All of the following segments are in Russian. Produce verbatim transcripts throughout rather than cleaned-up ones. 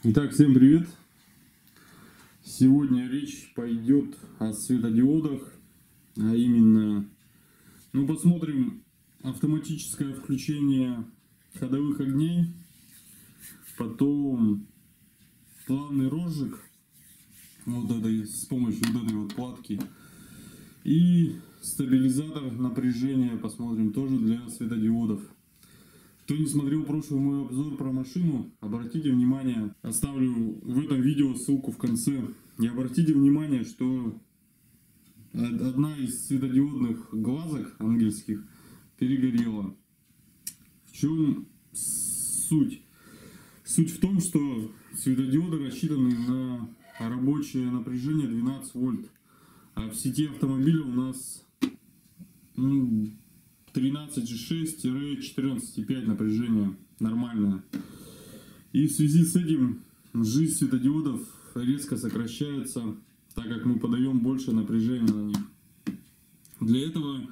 Итак, всем привет! Сегодня речь пойдет о светодиодах, а именно, ну, посмотрим автоматическое включение ходовых огней, потом плавный розжиг вот этой, с помощью вот этой вот платки, и стабилизатор напряжения посмотрим тоже для светодиодов. Кто не смотрел прошлый мой обзор про машину, обратите внимание, оставлю в этом видео ссылку в конце. И обратите внимание, что одна из светодиодных глазок ангельских перегорела. В чем суть? Суть в том, что светодиоды рассчитаны на рабочее напряжение двенадцать вольт, а в сети автомобиля у нас ну, тринадцать и шесть - четырнадцать и пять напряжение нормальное. И в связи с этим жизнь светодиодов резко сокращается, так как мы подаем больше напряжения на них. Для этого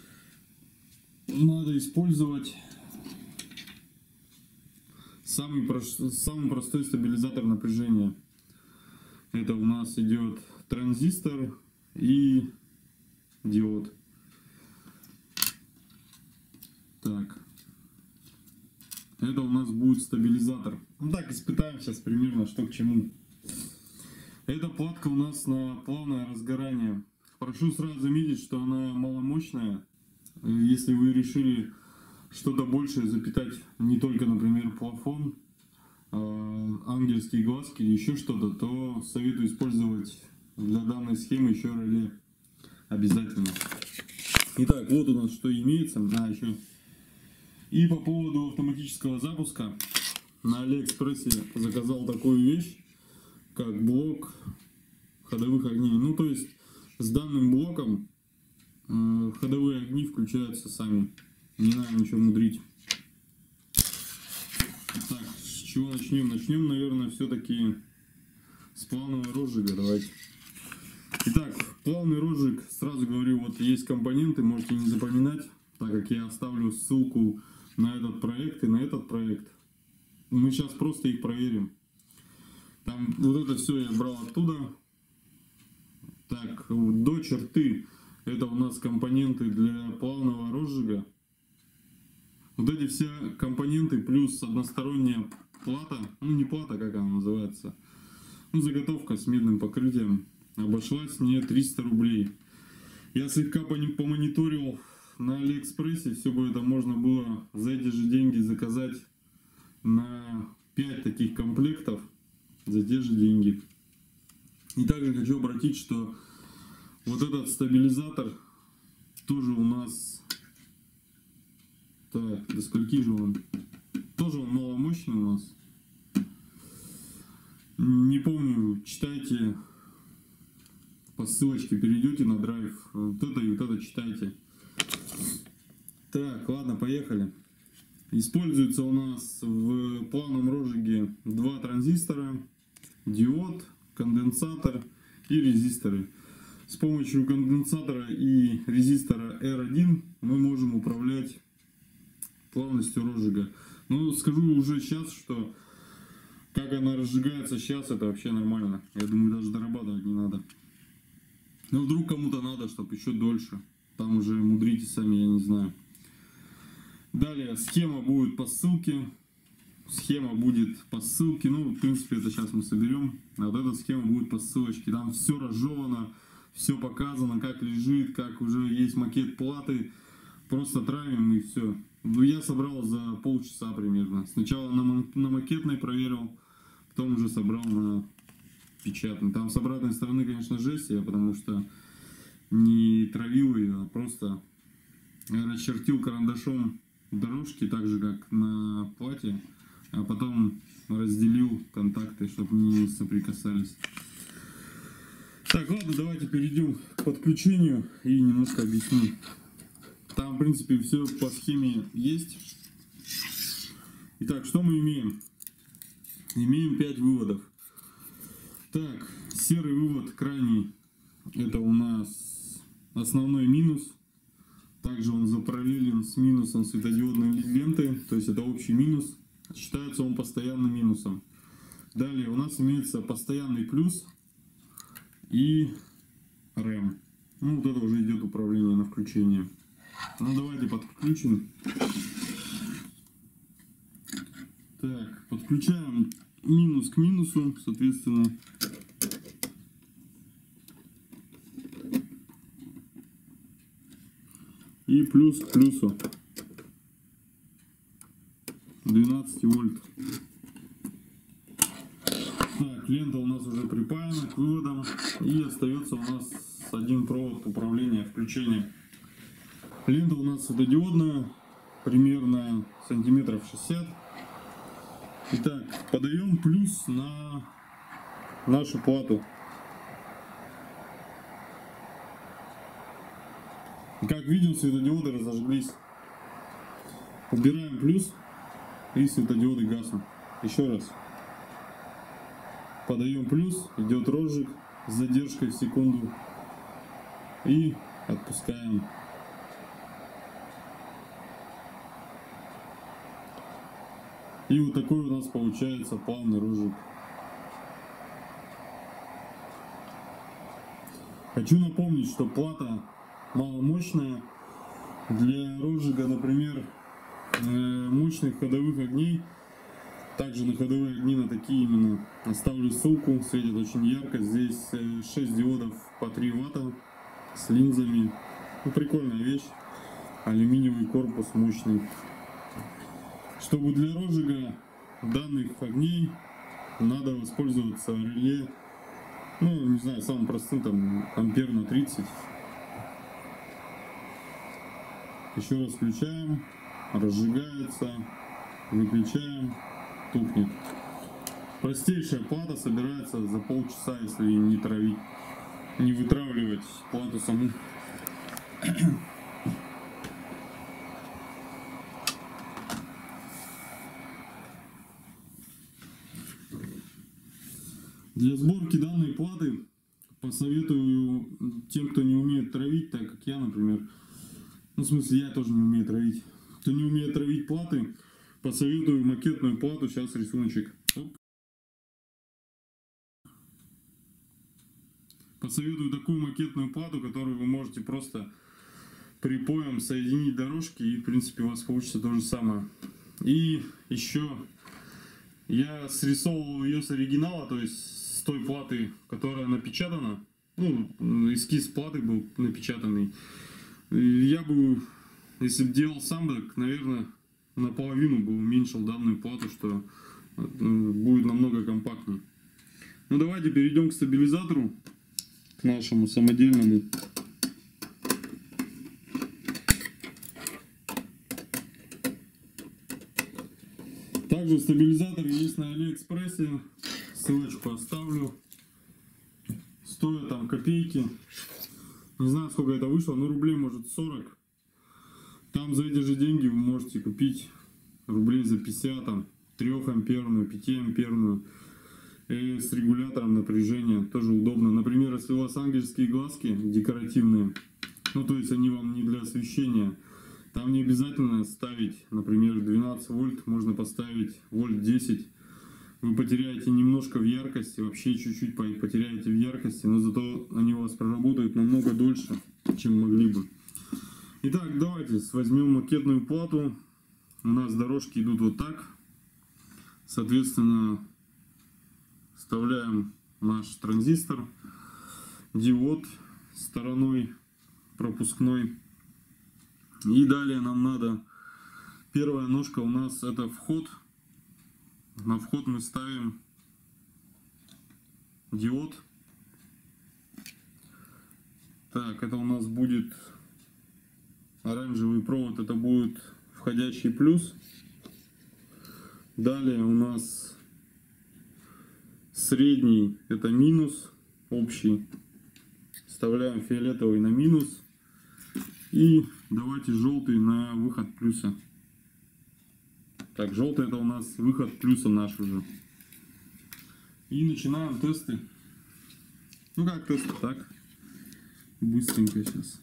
надо использовать самый, прост, самый простой стабилизатор напряжения. Это у нас идет транзистор и диод. Так, это у нас будет стабилизатор. Ну так, испытаем сейчас примерно, что к чему. Эта платка у нас на плавное разгорание. Прошу сразу заметить, что она маломощная. Если вы решили что-то большее запитать, не только, например, плафон, ангельские глазки или еще что-то, то советую использовать для данной схемы еще реле обязательно. Итак, вот у нас что имеется. А, еще... И по поводу автоматического запуска, на Алиэкспрессе заказал такую вещь, как блок ходовых огней. Ну, то есть с данным блоком э, ходовые огни включаются сами. Не надо ничего мудрить. Так, с чего начнем? Начнем, наверное, все-таки с плавного розжига. Давайте. Итак, плавный розжиг, сразу говорю, вот есть компоненты, можете не запоминать, так как я оставлю ссылку на этот проект и на этот проект. Мы сейчас просто их проверим. Там вот это все я брал оттуда. Так, до черты это у нас компоненты для плавного розжига. Вот эти все компоненты плюс односторонняя плата, ну не плата, как она называется, ну заготовка с медным покрытием, обошлась мне триста рублей. Я слегка помониторил на Алиэкспрессе, все бы это можно было за эти же деньги заказать на пять таких комплектов за те же деньги. И также хочу обратить, что вот этот стабилизатор тоже у нас, так, до скольки же он, тоже он маломощный у нас, не помню, читайте по ссылочке, перейдете на драйв, вот это и вот это читайте. Так, ладно, поехали. Используется у нас в плавном розжиге два транзистора, диод, конденсатор и резисторы. С помощью конденсатора и резистора эр один мы можем управлять плавностью розжига. Но скажу уже сейчас, что как она разжигается сейчас, это вообще нормально. Я думаю, даже дорабатывать не надо. Но вдруг кому-то надо, чтобы еще дольше. Там уже мудрите сами, я не знаю. Далее, схема будет по ссылке. Схема будет по ссылке. Ну, в принципе, это сейчас мы соберем. А вот эта схема будет по ссылочке. Там все разжевано, все показано, как лежит, как уже есть макет платы. Просто травим и все. Я собрал за полчаса примерно. Сначала на, на макетной проверил, потом уже собрал на печатной. Там с обратной стороны, конечно, жесть, я потому что не травил ее, а просто расчертил карандашом дорожки, так же как на плате, а потом разделил контакты, чтобы не соприкасались. Так, ладно, давайте перейдем к подключению и немножко объясню. Там, в принципе, все по схеме есть. Итак, что мы имеем? Имеем пять выводов. Так, серый вывод крайний, это у нас основной минус. Также он запараллелен с минусом светодиодной ленты, то есть это общий минус. Считается он постоянным минусом. Далее у нас имеется постоянный плюс и рэм. Ну, вот это уже идет управление на включение. Ну, давайте подключим. Так, подключаем минус к минусу, соответственно. И плюс к плюсу. двенадцать вольт. Так, лента у нас уже припаяна к выводам. И остается у нас один провод управления включения. Лента у нас светодиодная, примерно сантиметров шестьдесят. Итак, подаем плюс на нашу плату. Как видим, светодиоды разожглись. Убираем плюс, и светодиоды гаснут. Еще раз. Подаем плюс, идет розжиг с задержкой в секунду. И отпускаем. И вот такой у нас получается плавный розжиг. Хочу напомнить, что плата маломощная. Для розжига, например, мощных ходовых огней, также на ходовые огни, на такие именно, оставлю ссылку, светит очень ярко. Здесь шесть диодов по три ватта с линзами. Ну, прикольная вещь. Алюминиевый корпус мощный. Чтобы для розжига данных огней надо воспользоваться реле, ну, не знаю, самым простым, там, ампер на тридцать. Еще раз включаем, разжигается, выключаем, тухнет. Простейшая плата собирается за полчаса, если не травить, не вытравливать плату саму. Для сборки данной платы посоветую тем, кто не умеет травить, так как я, например, ну, в смысле, я тоже не умею травить. Кто не умеет травить платы, посоветую макетную плату. Сейчас рисуночек. Оп. Посоветую такую макетную плату, которую вы можете просто припоем соединить дорожки, и, в принципе, у вас получится то же самое. И еще я срисовывал ее с оригинала, то есть с той платы, которая напечатана. Ну, эскиз платы был напечатанный. Я бы, если бы делал сам, так, наверное, наполовину бы уменьшил данную плату, что будет намного компактнее. Ну, давайте перейдем к стабилизатору, к нашему самодельному. Также стабилизатор есть на Алиэкспрессе, ссылочку оставлю. Стоит там копейки. Не знаю, сколько это вышло, но рублей может сорок. Там за эти же деньги вы можете купить рублей за пятьдесят, там, трёхамперную, пятиамперную, и с регулятором напряжения, тоже удобно. Например, если у вас ангельские глазки декоративные, ну то есть они вам не для освещения, там не обязательно ставить, например, двенадцать вольт, можно поставить вольт десять. Вы потеряете немножко в яркости, вообще чуть-чуть потеряете в яркости, но зато они у вас проработают намного дольше, чем могли бы. Итак, давайте возьмем макетную плату. У нас дорожки идут вот так. Соответственно, вставляем наш транзистор, диод стороной пропускной. И далее нам надо, первая ножка у нас это вход. На вход мы ставим диод. Так, это у нас будет оранжевый провод, это будет входящий плюс. Далее у нас средний, это минус, общий. Вставляем фиолетовый на минус. И давайте желтый на выход плюса. Так, желтый это у нас выход плюса наш уже. И начинаем тесты. Ну как тесты, так. Быстренько сейчас.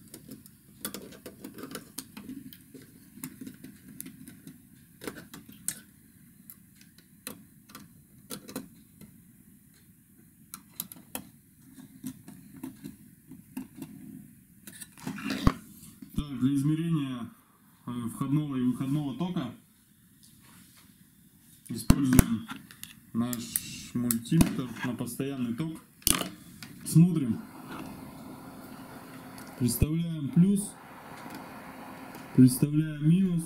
Так, для измерения входного и выходного тока используем наш мультиметр на постоянный ток. Смотрим. Представляем плюс, представляем минус,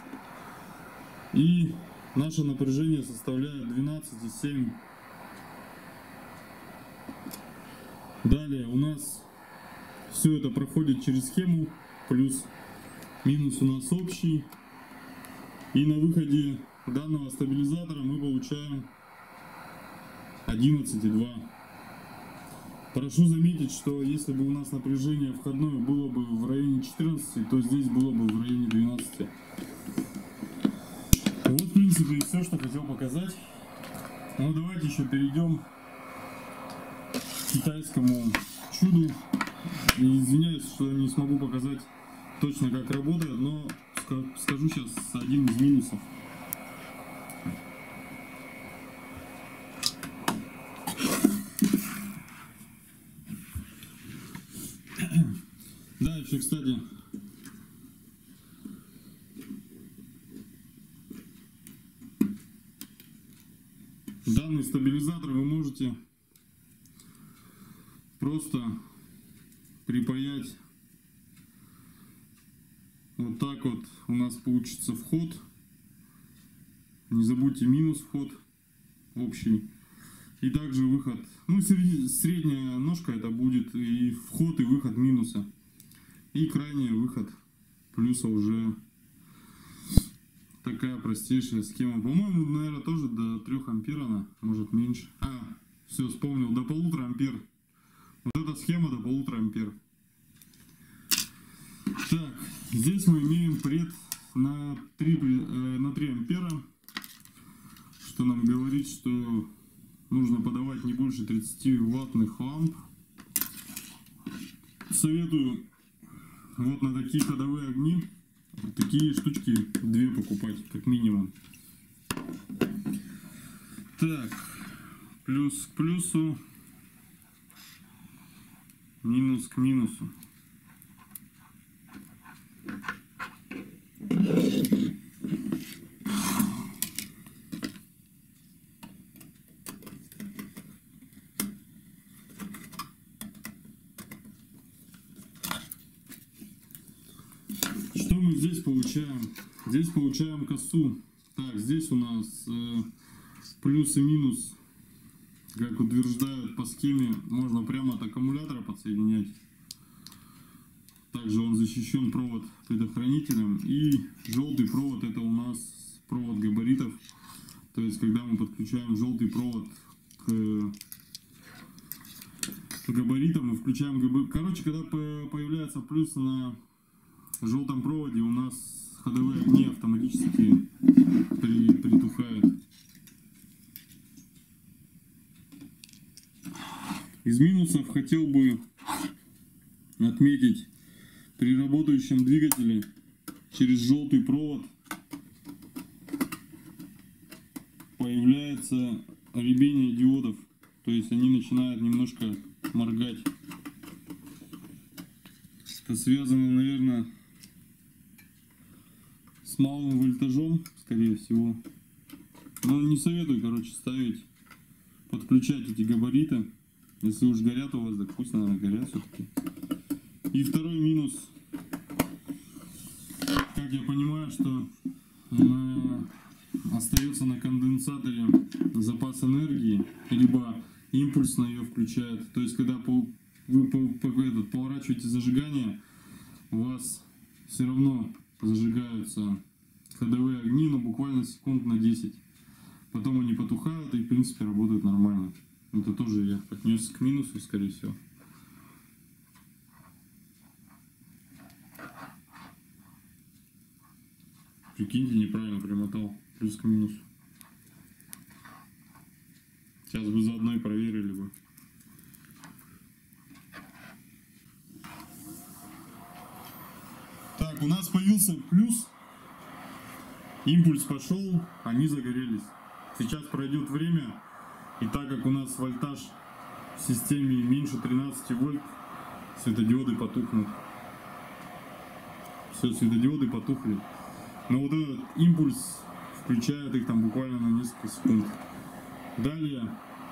и наше напряжение составляет двенадцать и семь. Далее у нас все это проходит через схему, плюс, минус у нас общий, и на выходе данного стабилизатора мы получаем одиннадцать и два. Прошу заметить, что если бы у нас напряжение входное было бы в районе четырнадцати, то здесь было бы в районе двенадцати. Вот, в принципе, и все, что хотел показать. Ну, давайте еще перейдем к китайскому чуду. И извиняюсь, что не смогу показать точно, как работает, но скажу сейчас один из минусов. Да, еще, кстати, данный стабилизатор вы можете просто припаять вот так вот. У нас получится вход. Не забудьте минус вход общий. И также выход. Ну, средняя ножка это будет и вход, и выход минуса. И крайний выход плюса уже такая простейшая схема. По-моему, наверное, тоже до трёх ампер она, может меньше. А, все, вспомнил, до полутора ампер. Вот эта схема до полутора ампер. Так, здесь мы имеем пред на три, э, на три ампера, что нам говорит, что нужно подавать не больше тридцати ваттных ламп. Советую вот на такие ходовые огни такие штучки две покупать, как минимум. Так, плюс к плюсу, минус к минусу. Что мы здесь получаем? Здесь получаем косу. Так, здесь у нас э, плюс и минус, как утверждают по схеме, можно прямо от аккумулятора подсоединять. Также он защищен провод предохранителем. И желтый провод — это у нас провод габаритов. То есть, когда мы подключаем желтый провод к габаритам, мы включаем габарит. Короче, когда появляется плюс на желтом проводе, у нас ходовые огни автоматически при, притухают. Из минусов хотел бы отметить: при работающем двигателе через желтый провод появляется рябение диодов, то есть они начинают немножко моргать. Это связано, наверное, с малым вольтажом, скорее всего. Но не советую, короче, ставить, подключать эти габариты. Если уж горят у вас, так пусть, наверное, горят все-таки. И второй минус. Как я понимаю, что на... остается на конденсаторе запас энергии, либо импульсно ее включает. То есть, когда по... вы по... По... Этот, поворачиваете зажигание, у вас все равно зажигаются ходовые огни, но буквально секунд на десять. Потом они потухают и, в принципе, работают нормально. Это тоже я отнес к минусу, скорее всего. Прикиньте, неправильно примотал. Плюс к минусу. Сейчас бы заодно и проверили бы. Так, у нас появился плюс. Импульс пошел, они загорелись. Сейчас пройдет время, и так как у нас вольтаж в системе меньше тринадцати вольт, светодиоды потухнут. Все, светодиоды потухли. Но вот этот импульс включает их там буквально на несколько секунд. Далее,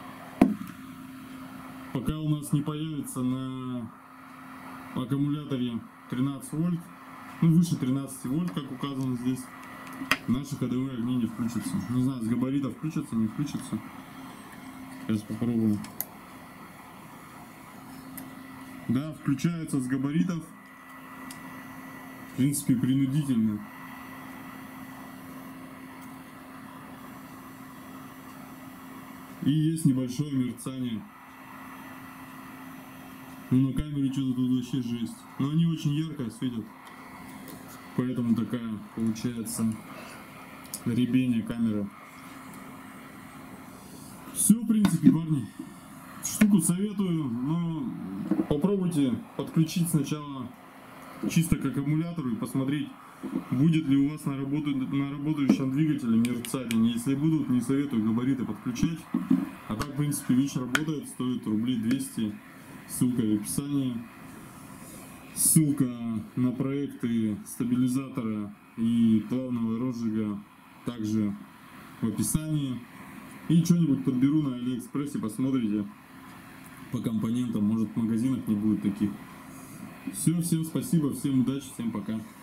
пока у нас не появится на аккумуляторе тринадцать вольт, ну выше тринадцати вольт, как указано здесь, наши ходовые огни не включатся. Не знаю, с габаритов включатся, не включатся. Сейчас попробуем. Да, включаются с габаритов. В принципе, принудительно. И есть небольшое мерцание. Ну, на камере что-то тут вообще жесть. Но они очень ярко светят. Поэтому такая получается рябение камеры. Все, в принципе, парни. Штуку советую, но попробуйте подключить сначала чисто к аккумулятору и посмотреть, будет ли у вас на, работу, на работающем двигателе мерцать. Если будут, не советую габариты подключать. А так, в принципе, вещь работает, стоит рублей двести. Ссылка в описании. Ссылка на проекты стабилизатора и плавного розжига также в описании. И что-нибудь подберу на Алиэкспрессе, посмотрите по компонентам, может в магазинах не будет таких. Все, всем спасибо, всем удачи, всем пока.